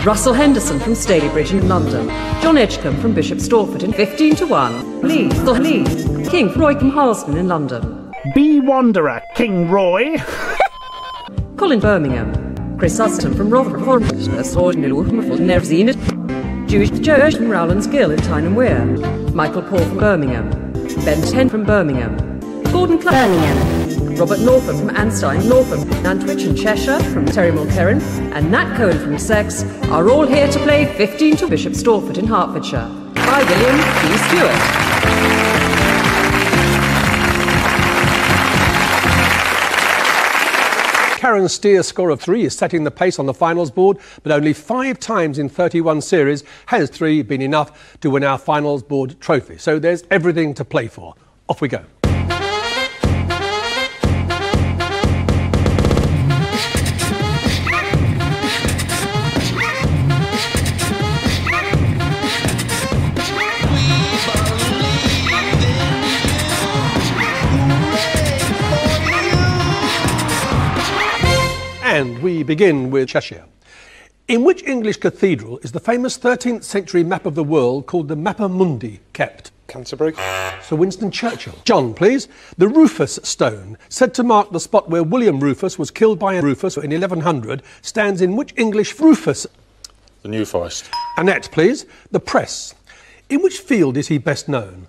Russell Henderson from Stalybridge in London. John Edgecombe from Bishop Stortford in 15-1. Leeds. King Roy from Harlesden in London. Be Wanderer, King Roy. Colin Birmingham. Chris Sutton from Rotherham. Jewish Joe from Rowlands Gill in Tyne and Wear. Michael Paul from Birmingham. Ben Ten from Birmingham. Gordon Birmingham. Robert Northam from Anstein, Northam. Nantwich and Cheshire from Terry Mulkerrin. And Nat Cohen from Sex are all here to play 15 to Bishop Stortford in Hertfordshire. By William B. Stewart. Karen Steer's score of 3 is setting the pace on the finals board, but only 5 times in 31 series has 3 been enough to win our finals board trophy. So there's everything to play for. Off we go. And we begin with Cheshire. In which English cathedral is the famous 13th century map of the world called the Mappa Mundi kept? Canterbury. Sir Winston Churchill. John, please. The Rufus stone, said to mark the spot where William Rufus was killed by Rufus in 1100, stands in which English Rufus? The New Forest. Annette, please. The Press. In which field is he best known?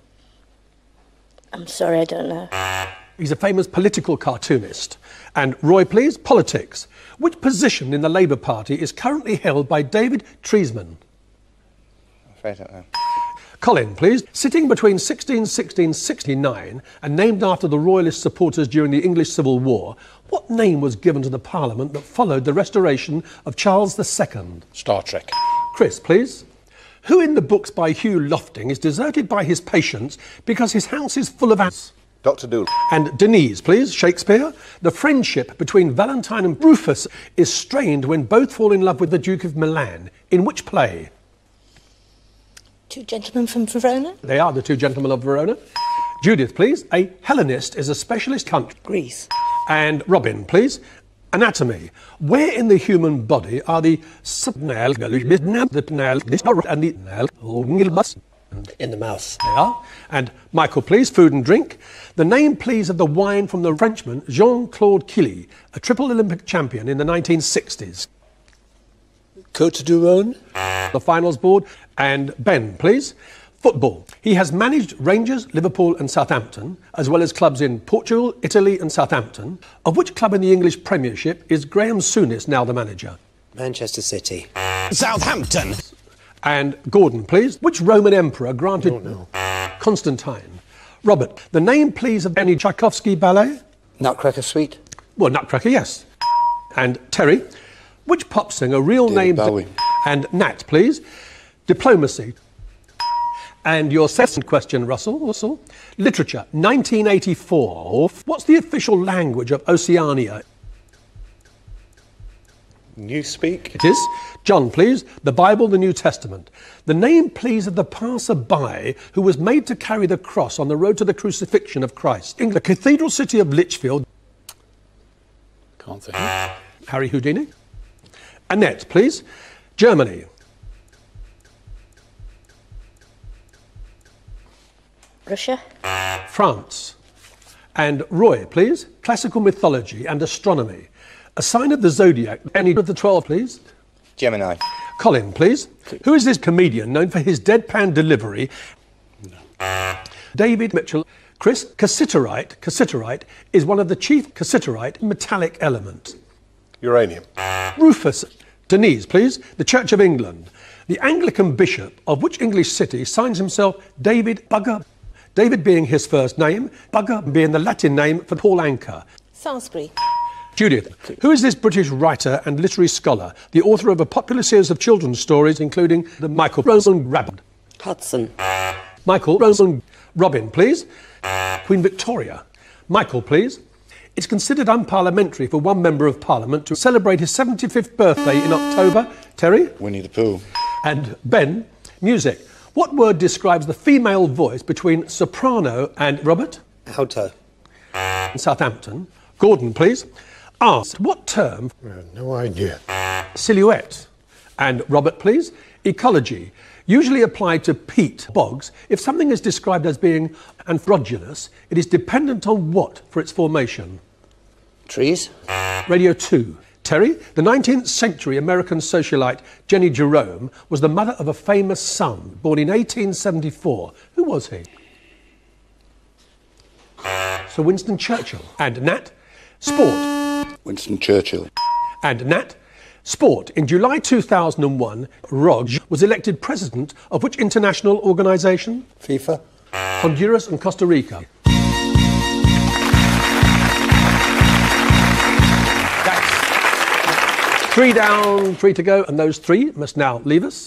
I'm sorry, I don't know. He's a famous political cartoonist. And Roy, please, politics. Which position in the Labour Party is currently held by David Treisman? I'm afraid I don't know. Colin, please. Sitting between 1660 and 69 and named after the Royalist supporters during the English Civil War, what name was given to the Parliament that followed the restoration of Charles II? Star Trek. Chris, please. Who in the books by Hugh Lofting is deserted by his patients because his house is full of ants? Dr. Doolittle. And Denise, please, Shakespeare. The friendship between Valentine and Rufus is strained when both fall in love with the Duke of Milan. In which play? Two Gentlemen from Verona? They are the Two Gentlemen of Verona. Judith, please. A Hellenist is a specialist country. Greece. And Robin, please. Anatomy. Where in the human body are the subnal, and the in the mouth. They are. And Michael, please, food and drink. The name, please, of the wine from the Frenchman Jean-Claude Killy, a triple Olympic champion in the 1960s. Côte du Rhône. The finals board. And Ben, please. Football. He has managed Rangers, Liverpool and Southampton, as well as clubs in Portugal, Italy and Southampton. Of which club in the English Premiership is Graham Souness now the manager? Manchester City. Southampton. And Gordon, please. Which Roman emperor granted... Constantine. Robert, the name, please, of any Tchaikovsky ballet? Nutcracker Suite. Well, Nutcracker, yes. And Terry, which pop singer, real name... Bowie. And Nat, please. Diplomacy. And your second question, Russell. Literature, 1984. What's the official language of Oceania? Newspeak. It is. John, please. The Bible, the New Testament. The name, please, of the passer-by who was made to carry the cross on the road to the crucifixion of Christ. In the cathedral city of Lichfield. Can't think. Harry Houdini. Annette, please. Germany. Russia. France. And Roy, please. Classical mythology and astronomy. A sign of the zodiac, any of the 12, please. Gemini. Colin, please. Who is this comedian known for his deadpan delivery? No. David Mitchell. Chris, cassiterite is one of the chief cassiterite metallic elements. Uranium. Rufus. Denise, please. The Church of England. The Anglican bishop of which English city signs himself David Bugger? David being his first name, Bugger being the Latin name for Paul Anka. Salisbury. Judith, who is this British writer and literary scholar, the author of a popular series of children's stories, including the Michael Roman Rabbit? Hudson. Michael Roman. Robin, please. Queen Victoria. Michael, please. It's considered unparliamentary for one member of Parliament to celebrate his 75th birthday in October. Terry? Winnie the Pooh. And Ben, music. What word describes the female voice between soprano and Robert? Alto. Southampton. Gordon, please. Asked what term? No idea. Silhouette. And Robert, please. Ecology. Usually applied to peat bogs. If something is described as being androgynous, it is dependent on what for its formation? Trees. Radio 2. Terry, the 19th century American socialite Jenny Jerome was the mother of a famous son born in 1874. Who was he? Sir Winston Churchill. And Nat? Sport. Winston Churchill. And Nat? Sport. In July 2001, Rog was elected president of which international organisation? FIFA. Honduras and Costa Rica. That's 3 down, 3 to go, and those 3 must now leave us.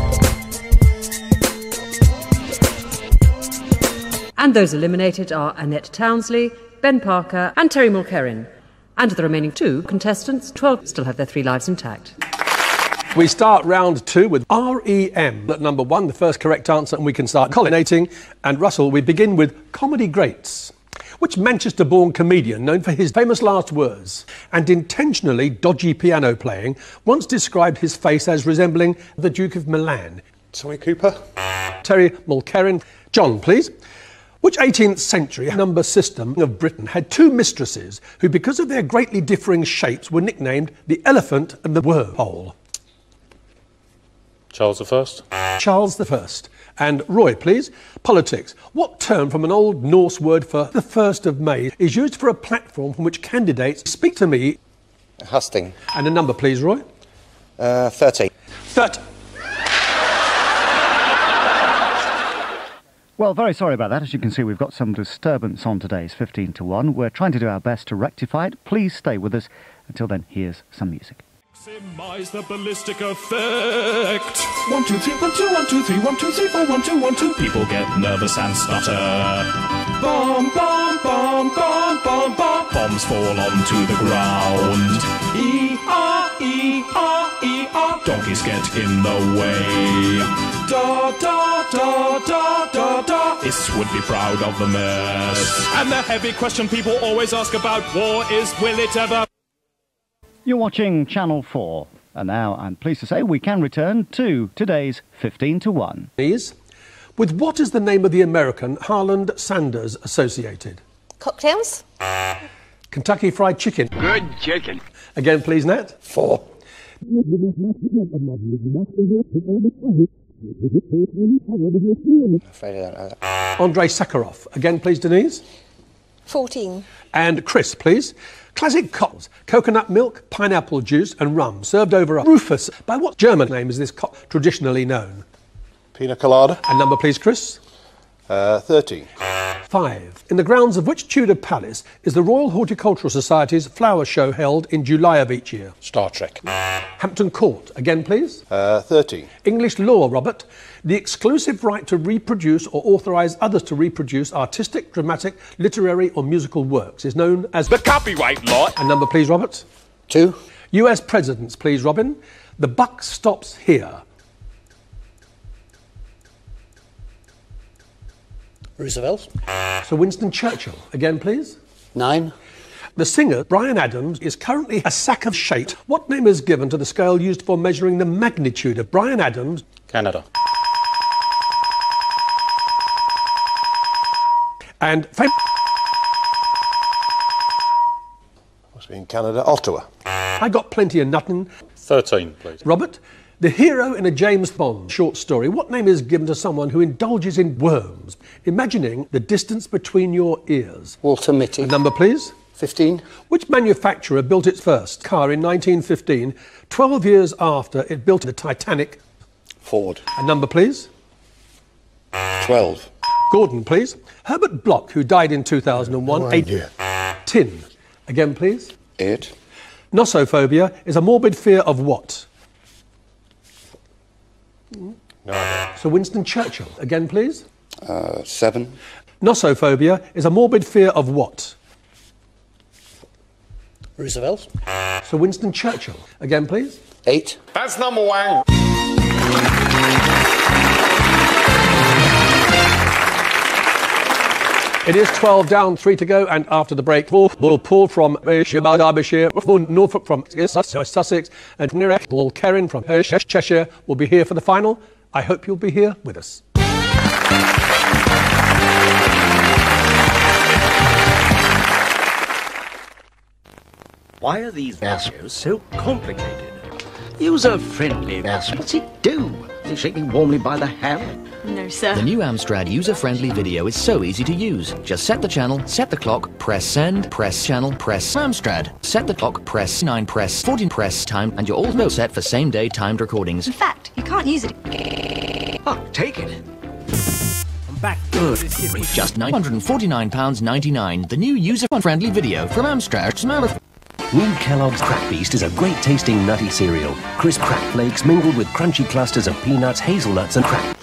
And those eliminated are Annette Townsley, Ben Parker and Terry Mulkerrin. And the remaining 2 contestants, 12, still have their 3 lives intact. We start round 2 with REM at number 1, the first correct answer, and we can start collating. And Russell, we begin with comedy greats. Which Manchester-born comedian, known for his famous last words and intentionally dodgy piano playing, once described his face as resembling the Duke of Milan? Tommy Cooper. Terry Mulkerrin. John, please. Which 18th century number system of Britain had 2 mistresses who, because of their greatly differing shapes, were nicknamed the Elephant and the Wormhole? Charles I. Charles I. And Roy, please. Politics. What term from an old Norse word for the 1st of May is used for a platform from which candidates speak to me? Husting. And a number, please, Roy. 30. Thirt. Well, very sorry about that. As you can see, we've got some disturbance on today's 15 to 1. We're trying to do our best to rectify it. Please stay with us. Until then, here's some music. Maximize the ballistic effect. 1, 2, 3, 1, 2, 1, 2, 3, 1, 2, 3, 4, 1, 2, 1, 2. People get nervous and stutter. Bomb, bomb, bomb, bomb, bomb, bomb. Bombs fall onto the ground. E-R, E-R, E-R. Donkeys get in the way. Da, da, da, da, da, da. This would be proud of the mess. And the heavy question people always ask about war is, will it ever... You're watching Channel 4. And now I'm pleased to say we can return to today's 15 to 1. With what is the name of the American Harland Sanders associated? Cocktails? Kentucky Fried Chicken. Good chicken. Again, please, Nat. 4. Afraid I don't know that. Andrei Sakharov. Again, please, Denise. 14. And Chris, please. Classic cocktails: coconut milk, pineapple juice and rum, served over a Rufus. By what German name is this traditionally known? Pina colada. And number, please, Chris. 30. 5. In the grounds of which Tudor palace is the Royal Horticultural Society's flower show held in July of each year? Star Trek. Hampton Court. Again, please. 30. English law, Robert. The exclusive right to reproduce or authorise others to reproduce artistic, dramatic, literary or musical works is known as The copyright law. And number, please, Robert. 2. US presidents, please, Robin. The buck stops here. Roosevelt. Sir Winston Churchill. Again, please. 9. The singer, Bryan Adams, is currently a sack of shite. What name is given to the scale used for measuring the magnitude of Bryan Adams? Canada. And Must be in Canada. Ottawa. I got plenty of nothing. 13, please. Robert, the hero in a James Bond short story, what name is given to someone who indulges in worms, imagining the distance between your ears? Walter Mitty. A number, please. 15. Which manufacturer built its first car in 1915, 12 years after it built the Titanic? Ford. A number, please. 12. Gordon, please. Herbert Bloch, who died in 2001. No idea. Tin. Again, please. 8. Nossophobia is a morbid fear of what? No idea. Sir Winston Churchill. Again, please. 7. Nossophobia is a morbid fear of what? Roosevelt. Sir Winston Churchill. Again, please. 8. That's number 1. It is 12 down, 3 to go, and after the break, we'll pull from Derbyshire, Norfolk from Sussex, and Paul Kerrin from Cheshire will be here for the final. I hope you'll be here with us. Why are these videos so complicated? User-friendly. What's it do? Does it shake me warmly by the hand? No, sir. The new Amstrad user-friendly video is so easy to use. Just set the channel, set the clock, press send, press channel, press Amstrad. Set the clock, press 9, press 14, press time, and you're all set for same-day timed recordings. In fact, you can't use it. Oh, take it. I'm back. Good. Just £949.99. The new user-friendly video from Amstrad. New Kellogg's Crack Beast is a great-tasting nutty cereal. Crisp crack flakes mingled with crunchy clusters of peanuts, hazelnuts and crack.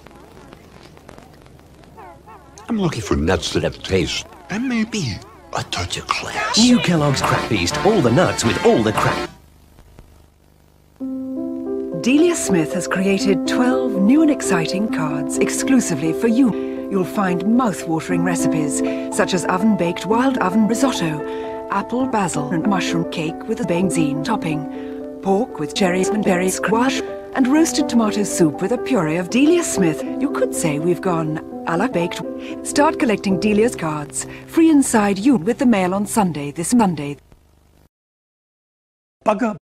I'm looking for nuts that have taste and maybe a touch of class. New Kellogg's Crack Beast. All the nuts with all the crack. Delia Smith has created 12 new and exciting cards exclusively for you. You'll find mouth-watering recipes such as oven-baked wild oven risotto, apple, basil and mushroom cake with a benzene topping, pork with cherries and berry squash, and roasted tomato soup with a puree of Delia Smith. You could say we've gone a la baked. Start collecting Delia's cards, free inside you with the mail on Sunday, this Monday. Bugger.